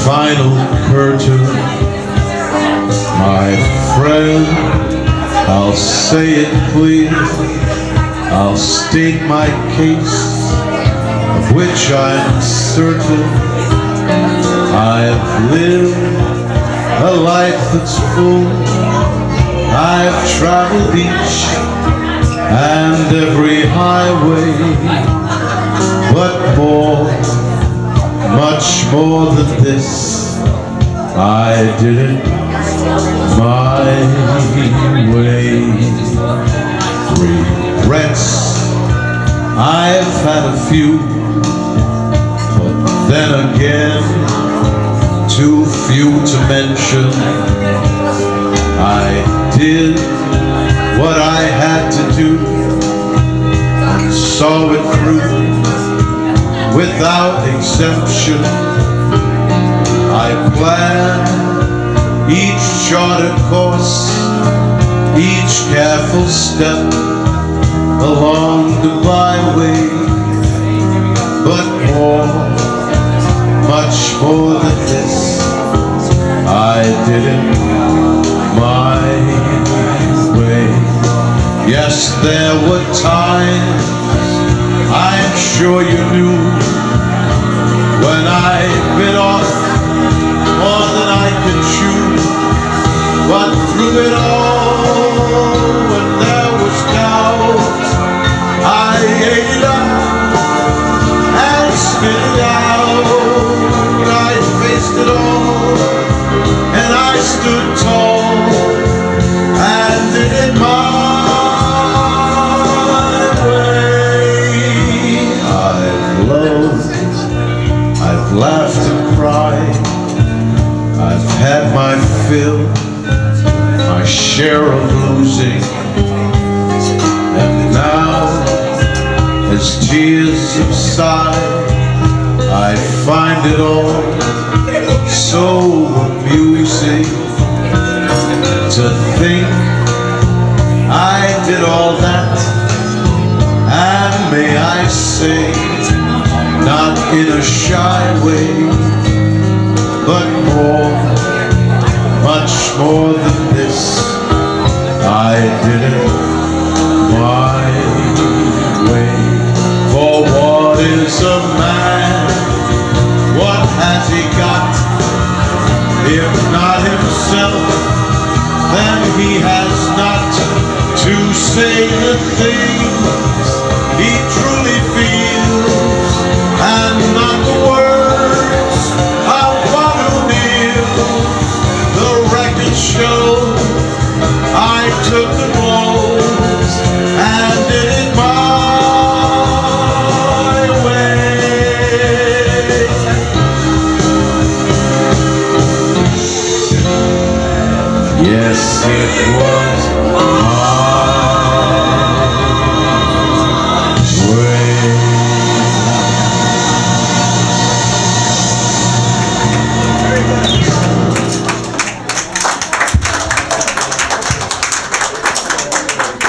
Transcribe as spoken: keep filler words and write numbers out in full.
final curtain, my friend, I'll say it clear, I'll state my case, of which I'm certain. I've lived a life that's full, I've traveled each and every highway, but more, much more than this, I did it my way. Regrets, I've had a few, but then again, too few to mention. I did what I had to do, and saw it through without exemption. I planned each charted course, each careful step along the byway, but more, much more than this, I did it my way. Yes, there were times, I'm sure you knew, when I bit off more than I could chew. But through it all, when there was doubt, I ate it up and spit it out. I faced it all, and I stood tall and did it my way. I've loved, I've laughed and cried, I've had my fill, my share of losing, and now, as tears subside, I find it all so amusing to think I did all that, and may I say, not in a shy way, but more, much more than this, I did it my way. For what is a man? What has he got? If not himself, then he has not to say the thing